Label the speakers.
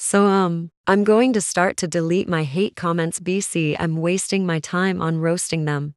Speaker 1: I'm going to start to delete my hate comments BC. I'm wasting my time on roasting them.